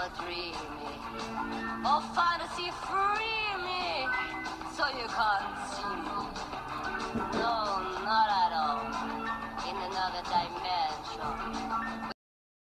dreamy. Oh, fantasy free me, so you can't see me. No, not at all. In another dimension.